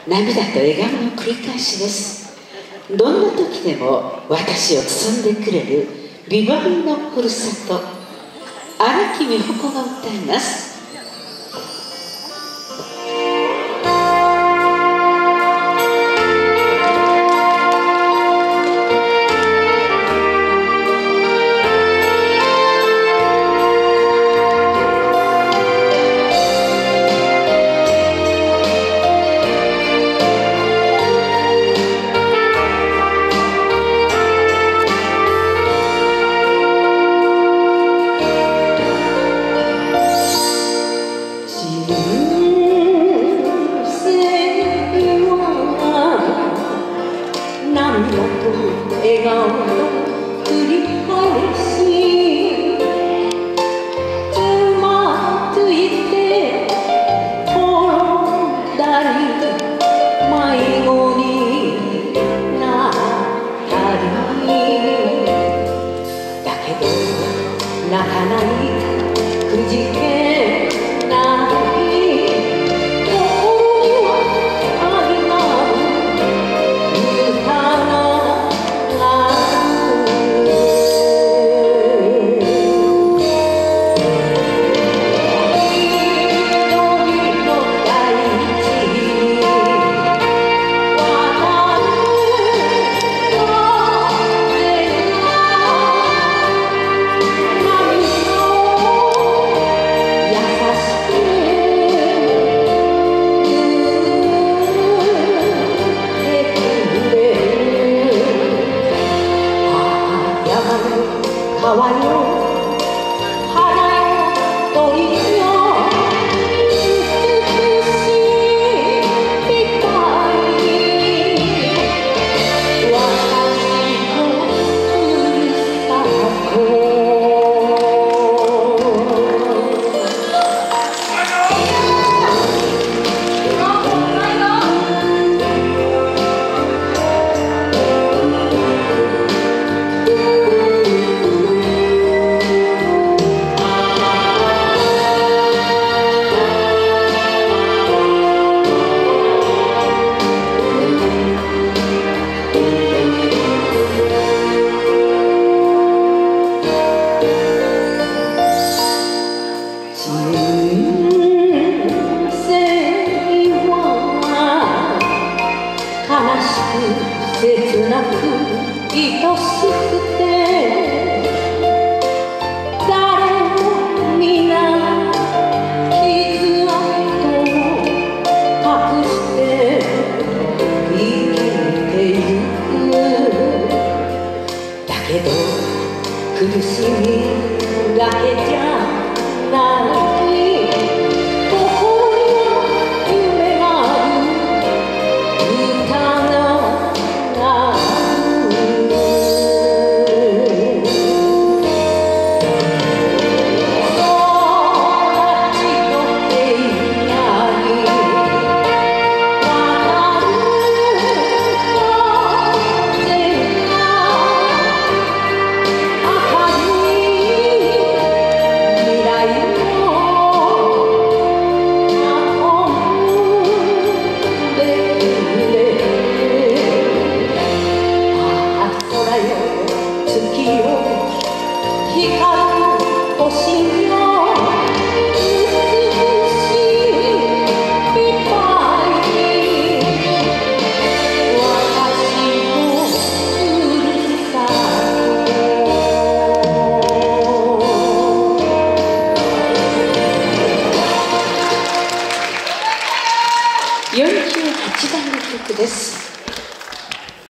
涙と笑顔の繰り返しです。どんな時でも私を包んでくれるビバリーのふるさと、荒木美穂子が歌います。 笑顔の繰り返し、つまずいて転んだり迷子になったり、だけど泣かないくじけない川よ花よ鳥よ美しい光、私のふるさと。切なく愛しくて、誰も皆傷跡を隠して生きてゆく。だけど苦しみだけじゃない、 48番の曲です。